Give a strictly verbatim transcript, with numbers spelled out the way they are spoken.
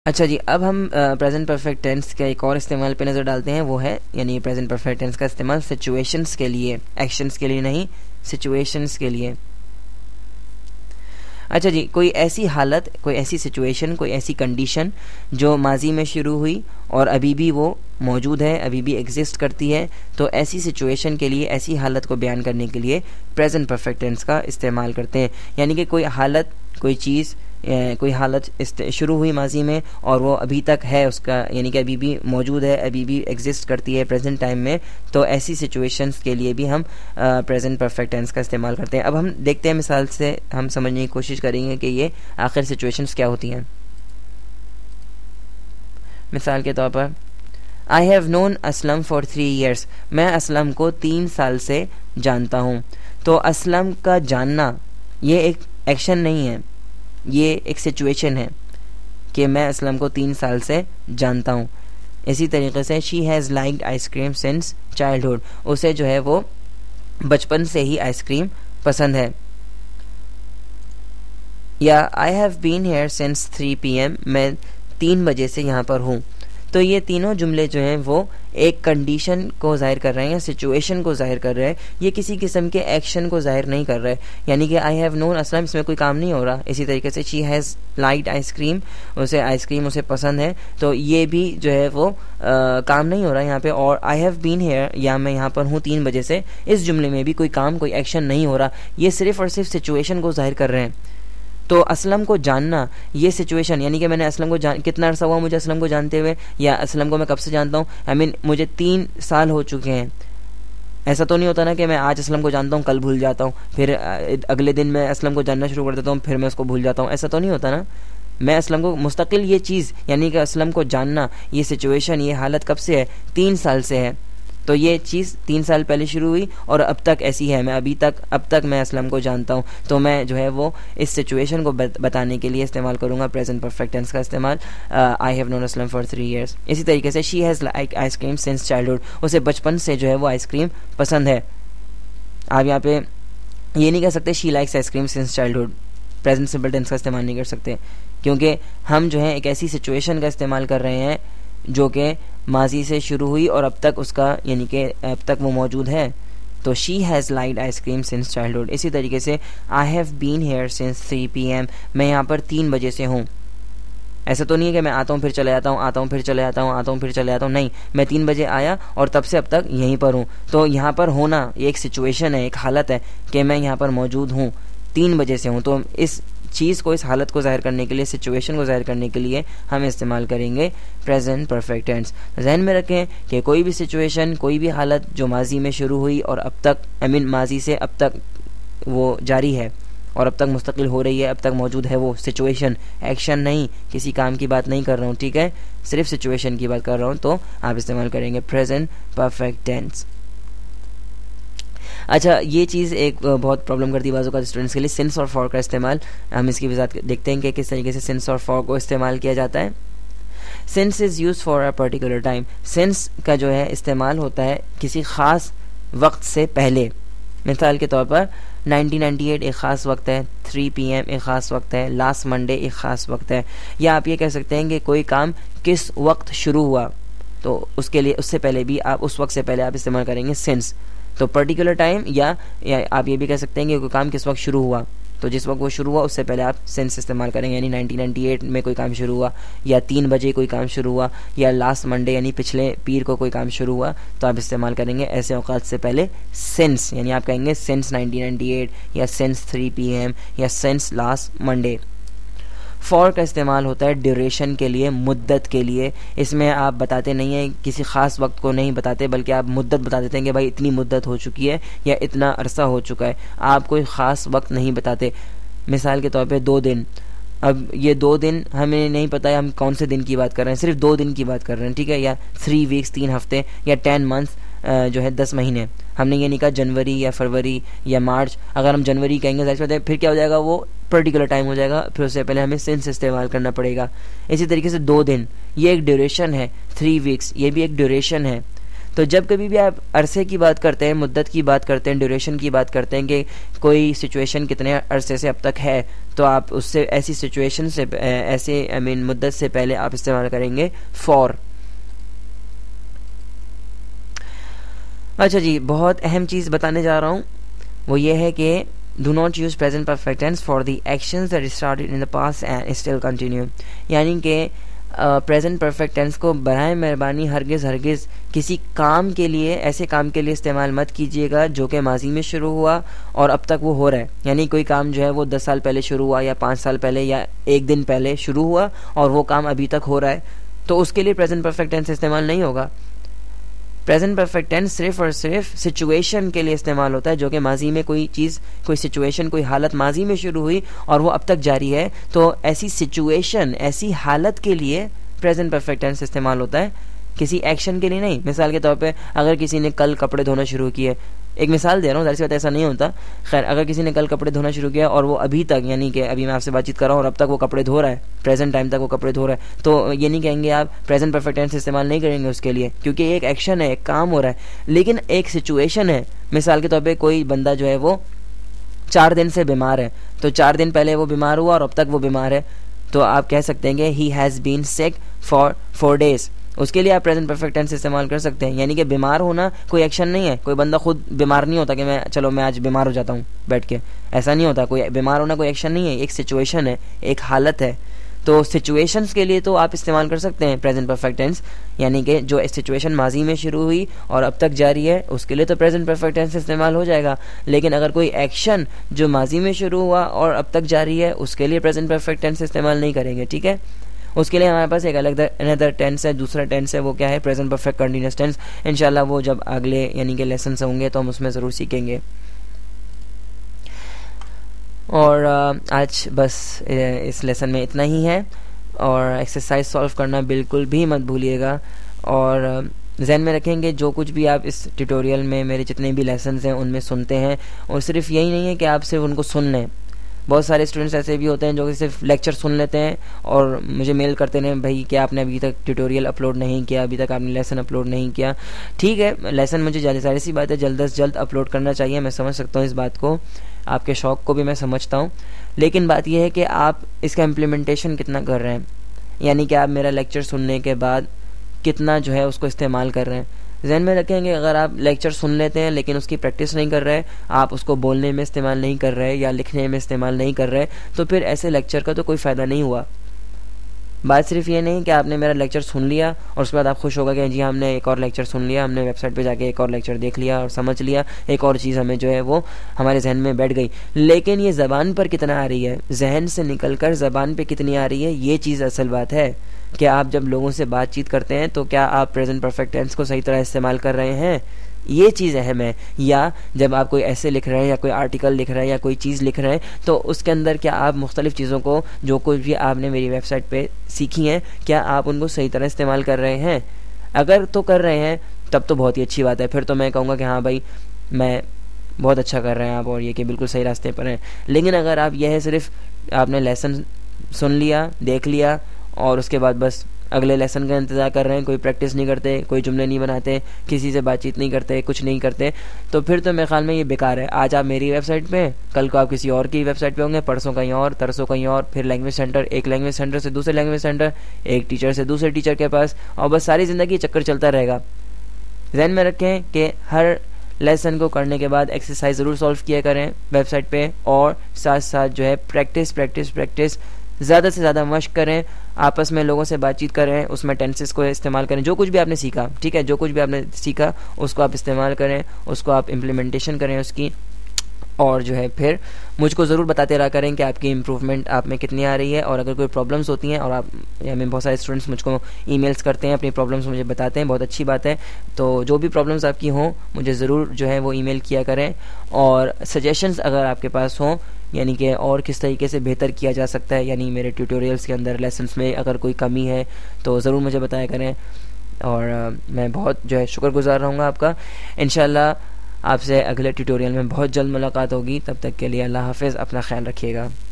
अच्छा जी, अब हम प्रेजेंट परफेक्ट टेंस का एक और इस्तेमाल पे नज़र डालते हैं, वो है यानी प्रेजेंट परफेक्ट टेंस का इस्तेमाल सिचुएशंस के लिए, एक्शंस के लिए नहीं, सिचुएशंस के लिए। अच्छा जी, कोई ऐसी हालत, कोई ऐसी सिचुएशन, कोई ऐसी कंडीशन जो माजी में शुरू हुई और अभी भी वो मौजूद है, अभी भी एग्जिस्ट करती है, तो ऐसी सिचुएशन के लिए, ऐसी हालत को बयान करने के लिए प्रेजेंट परफेक्ट टेंस का इस्तेमाल करते हैं। यानी कि कोई हालत, कोई चीज़, कोई हालत शुरू हुई माजी में और वो अभी तक है उसका, यानी कि अभी भी मौजूद है, अभी भी एग्जिस्ट करती है प्रेजेंट टाइम में, तो ऐसी सिचुएशंस के लिए भी हम प्रेजेंट परफेक्ट टेंस का इस्तेमाल करते हैं। अब हम देखते हैं, मिसाल से हम समझने की कोशिश करेंगे कि ये आखिर सिचुएशंस क्या होती हैं। मिसाल के तौर पर, I have known Aslam for three years, मैं असलम को तीन साल से जानता हूँ। तो असलम का जानना ये एक एक्शन नहीं है, ये एक सिचुएशन है कि मैं असलम को तीन साल से जानता हूँ। इसी तरीके से she has liked ice cream since childhood, उसे जो है वो बचपन से ही आइसक्रीम पसंद है। या I have been here since three P M, मैं तीन बजे से यहाँ पर हूँ। तो ये तीनों जुमले जो हैं वो एक कंडीशन को जाहिर कर रहे हैं या सिचुएशन को जाहिर कर रहे हैं, ये किसी किस्म के एक्शन को जाहिर नहीं कर रहे। यानी कि आई हैव नोन असलम, इसमें कोई काम नहीं हो रहा। इसी तरीके से शी हैज़ लाइक्ड आइसक्रीम, उसे आइसक्रीम उसे पसंद है, तो ये भी जो है वो आ, काम नहीं हो रहा यहाँ पे। और आई हैव बीन हेयर, या मैं यहाँ पर हूँ तीन बजे से, इस जुमले में भी कोई काम, कोई एक्शन नहीं हो रहा। ये सिर्फ और सिर्फ सिचुएशन को जाहिर कर रहे हैं। तो असलम को जानना, ये सिचुएशन, यानी कि मैंने असलम को जान, कितना अरसा हुआ मुझे असलम को जानते हुए, या असलम को मैं कब से जानता हूँ, आई मीन मुझे तीन साल हो चुके हैं। ऐसा तो नहीं होता ना कि मैं आज असलम को जानता हूँ, कल भूल जाता हूँ, फिर अगले दिन मैं असलम को जानना शुरू कर देता हूँ, फिर मैं उसको भूल जाता हूँ। ऐसा तो नहीं होता ना। मैं असलम को मुस्तकिल, ये चीज़ यानी कि असलम को जानना, ये सिचुएशन, ये हालत कब से है, तीन साल से है। तो ये चीज़ तीन साल पहले शुरू हुई और अब तक ऐसी है, मैं अभी तक, अब तक मैं असलम को जानता हूँ। तो मैं जो है वो इस सिचुएशन को बताने के लिए इस्तेमाल करूँगा प्रेजेंट परफेक्ट टेंस का इस्तेमाल, I have known Aslam for three years. इसी तरीके से she has like ice cream since childhood, उसे बचपन से जो है वो आइसक्रीम पसंद है। आप यहाँ पे ये नहीं कह सकते she likes ice cream since childhood, present simple tense का इस्तेमाल नहीं कर सकते, क्योंकि हम जो है एक ऐसी सिचुएशन का इस्तेमाल कर रहे हैं जो कि माजी से शुरू हुई और अब तक उसका, यानी कि अब तक वो मौजूद है। तो she has liked ice cream since childhood. इसी तरीके से I have been here since three P M, मैं यहाँ पर तीन बजे से हूँ। ऐसा तो नहीं है कि मैं आता हूँ फिर चले जाता हूँ, आता हूँ फिर चले जाता हूँ, आता हूँ फिर चले जाता हूँ, नहीं, मैं तीन बजे आया और तब से अब तक यहीं पर हूँ। तो यहाँ पर होना ये एक सिचुएशन है, एक हालत है कि मैं यहाँ पर मौजूद हूँ, तीन बजे से हूँ। तो इस चीज़ को, इस हालत को जाहिर करने के लिए, सिचुएशन को जाहिर करने के लिए हम इस्तेमाल करेंगे प्रेजेंट परफेक्ट टेंस। जहन में रखें कि कोई भी सिचुएशन, कोई भी हालत जो माजी में शुरू हुई और अब तक, आई मीन माजी से अब तक वो जारी है और अब तक मुस्तकिल हो रही है, अब तक मौजूद है, वो सिचुएशन, एक्शन नहीं, किसी काम की बात नहीं कर रहा हूँ, ठीक है, सिर्फ सिचुएशन की बात कर रहा हूँ। तो आप इस्तेमाल करेंगे प्रेजेंट परफेक्ट टेंस। अच्छा, ये चीज़ एक बहुत प्रॉब्लम करती है बाज़ों का स्टूडेंट्स के लिए, सिंस और फॉर का इस्तेमाल। हम इसकी वजाहत देखते हैं कि किस तरीके से सिंस और फॉर को इस्तेमाल किया जाता है। Since is use for a particular time, since का जो है इस्तेमाल होता है किसी ख़ास वक्त से पहले। मिसाल के तौर पर नाइनटीन नाइंटी एट एक ख़ास वक्त है, थ्री पी एम एक ख़ास वक्त है, लास्ट मंडे एक ख़ास वक्त है। या आप ये कह सकते हैं कि कोई काम किस वक्त शुरू हुआ, तो उसके लिए उससे पहले भी आप, उस वक्त से पहले आप इस्तेमाल करेंगे सिंस। तो पर्टिकुलर टाइम, या, या आप ये भी कह सकते हैं कि कोई काम किस वक्त शुरू हुआ, तो जिस वक्त वो शुरू हुआ उससे पहले आप सिंस इस्तेमाल करेंगे। यानी नाइनटीन नाइंटी एट में कोई काम शुरू हुआ, या तीन बजे कोई काम शुरू हुआ, या लास्ट मंडे यानी पिछले पीर को कोई काम शुरू हुआ, तो आप इस्तेमाल करेंगे ऐसे औकात से पहले सिंस। यानी आप कहेंगे सिंस नाइनटीन नाइंटी एट, या सिंस थ्री पी एम, या सिंस लास्ट मंडे। फॉर का इस्तेमाल होता है ड्यूरेशन के लिए, मुद्दत के लिए। इसमें आप बताते नहीं हैं, किसी ख़ास वक्त को नहीं बताते, बल्कि आप मुद्दत बता देते हैं कि भाई इतनी मुद्दत हो चुकी है या इतना अरसा हो चुका है। आप कोई ख़ास वक्त नहीं बताते। मिसाल के तौर पे दो दिन, अब ये दो दिन हमें नहीं पता है हम कौन से दिन की बात कर रहे हैं, सिर्फ दो दिन की बात कर रहे हैं, ठीक है। या थ्री वीक्स, तीन हफ्ते, या टेन मंथ्स जो है दस महीने। हमने ये नहीं कहा जनवरी या फरवरी या मार्च। अगर हम जनवरी कहेंगे जाहिर फिर क्या हो जाएगा, वो पर्टिकुलर टाइम हो जाएगा, फिर उससे पहले हमें सिंस इस्तेमाल करना पड़ेगा। इसी तरीके से दो दिन, ये एक ड्यूरेशन है। थ्री वीक्स, ये भी एक ड्यूरेशन है। तो जब कभी भी आप अरसे की बात करते हैं, मुद्दत की बात करते हैं, ड्यूरेशन की बात करते हैं कि कोई सिचुएशन कितने अरसे से अब तक है, तो आप उससे ऐसी सिचुएशन से ऐसे आई मीन मुद्दत से पहले आप इस्तेमाल करेंगे फॉर। अच्छा जी, बहुत अहम चीज़ बताने जा रहा हूँ, वो ये है कि do not use present perfect tense for the actions that started in the past and still continue। यानी कि प्रेजेंट परफेक्ट टेंस को बराए मेहरबानी हरगिज़ हरगिज़ किसी काम के लिए, ऐसे काम के लिए इस्तेमाल मत कीजिएगा जो कि माजी में शुरू हुआ और अब तक वो हो रहा है। यानी कोई काम जो है वो दस साल पहले शुरू हुआ या पाँच साल पहले या एक दिन पहले शुरू हुआ और वो काम अभी तक हो रहा है, तो उसके लिए प्रेजेंट परफेक्ट टेंस इस्तेमाल नहीं होगा। प्रेजेंट परफेक्ट टेंस सिर्फ और सिर्फ सिचुएशन के लिए इस्तेमाल होता है, जो कि माजी में कोई चीज़, कोई सिचुएशन, कोई हालत माजी में शुरू हुई और वो अब तक जारी है, तो ऐसी सिचुएशन, ऐसी हालत के लिए प्रेजेंट परफेक्ट टेंस इस्तेमाल होता है, किसी एक्शन के लिए नहीं। मिसाल के तौर पे अगर किसी ने कल कपड़े धोना शुरू किए, एक मिसाल दे रहा हूँ, दरअसल बात ऐसा नहीं होता, खैर अगर किसी ने कल कपड़े धोना शुरू किया और वो अभी तक, यानी कि अभी मैं आपसे बातचीत कर रहा हूँ और अब तक वो कपड़े धो रहा है, प्रेजेंट टाइम तक वो कपड़े धो रहा है, तो ये नहीं कहेंगे आप प्रेजेंट परफेक्ट टेंस इस्तेमाल नहीं करेंगे उसके लिए, क्योंकि एक एक्शन है, एक काम हो रहा है। लेकिन एक सिचुएशन है, मिसाल के तौर पर कोई बंदा जो है वो चार दिन से बीमार है, तो चार दिन पहले वो बीमार हुआ और अब तक वो बीमार है, तो आप कह सकते हैं कि he has been sick for four days. उसके लिए आप प्रेजेंट परफेक्ट टेंस इस्तेमाल कर सकते हैं। यानी कि बीमार होना कोई एक्शन नहीं है, कोई बंदा खुद बीमार नहीं होता कि मैं चलो मैं आज बीमार हो जाता हूँ बैठ के, ऐसा नहीं होता। कोई बीमार होना कोई एक्शन नहीं है, एक सिचुएशन है, एक हालत है। तो सिचुएशंस के लिए तो आप इस्तेमाल कर सकते हैं प्रेजेंट परफेक्ट टेंस, यानी कि जो सिचुएशन माजी में शुरू हुई और अब तक जारी है उसके लिए तो प्रेजेंट परफेक्ट टेंस इस्तेमाल हो जाएगा। लेकिन अगर कोई एक्शन जो माजी में शुरू हुआ और अब तक जारी है उसके लिए प्रेजेंट परफेक्ट टेंस इस्तेमाल नहीं करेंगे, ठीक है। उसके लिए हमारे पास एक अलग अनदर टेंस है, दूसरा टेंस है, वो क्या है, प्रेजेंट परफेक्ट कंटीन्यूअस टेंस। इंशाल्लाह वो जब अगले यानी कि लेसन से होंगे तो हम उसमें ज़रूर सीखेंगे। और आज बस इस लेसन में इतना ही है, और एक्सरसाइज सॉल्व करना बिल्कुल भी मत भूलिएगा, और ज़हन में रखेंगे जो कुछ भी आप इस ट्यूटोरियल में, मेरे जितने भी लेसन हैं उनमें सुनते हैं, और सिर्फ यही नहीं है कि आप सिर्फ उनको सुन लें। बहुत सारे स्टूडेंट्स ऐसे भी होते हैं जो कि सिर्फ लेक्चर सुन लेते हैं और मुझे मेल करते हैं, भाई क्या आपने अभी तक ट्यूटोरियल अपलोड नहीं किया, अभी तक आपने लेसन अपलोड नहीं किया। ठीक है, लेसन मुझे जाहिर सी बात है जल्द से जल्द अपलोड करना चाहिए, मैं समझ सकता हूँ इस बात को, आपके शौक़ को भी मैं समझता हूँ। लेकिन बात यह है कि आप इसका इम्प्लीमेंटेशन कितना कर रहे हैं, यानी कि आप मेरा लेक्चर सुनने के बाद कितना जो है उसको इस्तेमाल कर रहे हैं। ज़हन में रखेंगे अगर आप लेक्चर सुन लेते हैं लेकिन उसकी प्रैक्टिस नहीं कर रहे, आप उसको बोलने में इस्तेमाल नहीं कर रहे या लिखने में इस्तेमाल नहीं कर रहे, तो फिर ऐसे लेक्चर का तो कोई फ़ायदा नहीं हुआ। बात सिर्फ ये नहीं कि आपने मेरा लेक्चर सुन लिया और उसके बाद आप खुश हो गए कि जी हमने एक और लेक्चर सुन लिया, हमने वेबसाइट पे जाके एक और लेक्चर देख लिया और समझ लिया, एक और चीज़ हमें जो है वो हमारे जहन में बैठ गई। लेकिन ये ज़बान पर कितना आ रही है, जहन से निकल कर ज़बान पर कितनी आ रही है, ये चीज़ असल बात है। क्या आप जब लोगों से बातचीत करते हैं तो क्या आप प्रेजेंट परफेक्ट टेंस को सही तरह इस्तेमाल कर रहे हैं, ये चीज़ अहम है। या जब आप कोई ऐसे लिख रहे हैं या कोई आर्टिकल लिख रहे हैं या कोई चीज़ लिख रहे हैं तो उसके अंदर क्या आप मुख्तलिफ़ चीज़ों को जो कुछ भी आपने मेरी वेबसाइट पे सीखी हैं, क्या आप उनको सही तरह इस्तेमाल कर रहे हैं। अगर तो कर रहे हैं तब तो बहुत ही अच्छी बात है, फिर तो मैं कहूँगा कि हाँ भाई मैं बहुत अच्छा कर रहे हैं आप और ये कि बिल्कुल सही रास्ते पर हैं। लेकिन अगर आप यह है सिर्फ आपने लेसन सुन लिया, देख लिया और उसके बाद बस अगले लेसन का इंतज़ार कर रहे हैं, कोई प्रैक्टिस नहीं करते, कोई जुमले नहीं बनाते, किसी से बातचीत नहीं करते, कुछ नहीं करते, तो फिर तो मेरे ख्याल में ये बेकार है। आज आप मेरी वेबसाइट पे, कल को आप किसी और की वेबसाइट पे होंगे, परसों कहीं और, तरसों कहीं और, फिर लैंग्वेज सेंटर, एक लैंग्वेज सेंटर से दूसरे लैंग्वेज सेंटर, एक टीचर से दूसरे टीचर के पास, और बस सारी ज़िंदगी चक्कर चलता रहेगा। ध्यान में रखें कि हर लेसन को करने के बाद एक्सरसाइज ज़रूर सॉल्व किया करें वेबसाइट पे, और साथ साथ जो है प्रैक्टिस प्रैक्टिस प्रैक्टिस ज़्यादा से ज़्यादा मश्क करें, आपस में लोगों से बातचीत करें, उसमें टेंसेस को इस्तेमाल करें, जो कुछ भी आपने सीखा, ठीक है, जो कुछ भी आपने सीखा उसको आप इस्तेमाल करें, उसको आप इम्प्लीमेंटेशन करें उसकी, और जो है फिर मुझको ज़रूर बताते रहा करें कि आपकी इम्प्रूवमेंट आप में कितनी आ रही है। और अगर कोई प्रॉब्लम्स होती हैं, और आप हमें बहुत सारे स्टूडेंट्स मुझको ईमेल्स करते हैं, अपनी प्रॉब्लम्स मुझे बताते हैं, बहुत अच्छी बात है। तो जो भी प्रॉब्लम्स आपकी हों मुझे ज़रूर जो है वो ईमेल किया करें, और सजेशंस अगर आपके पास हों, यानी कि और किस तरीके से बेहतर किया जा सकता है, यानी मेरे ट्यूटोरियल्स के अंदर लेसन्स में अगर कोई कमी है तो ज़रूर मुझे बताया करें, और आ, मैं बहुत जो है शुक्रगुज़ार रहूँगा आपका। इंशाल्लाह आपसे अगले ट्यूटोरियल में बहुत जल्द मुलाकात होगी, तब तक के लिए अल्लाह हाफ़िज़, अपना ख्याल रखिएगा।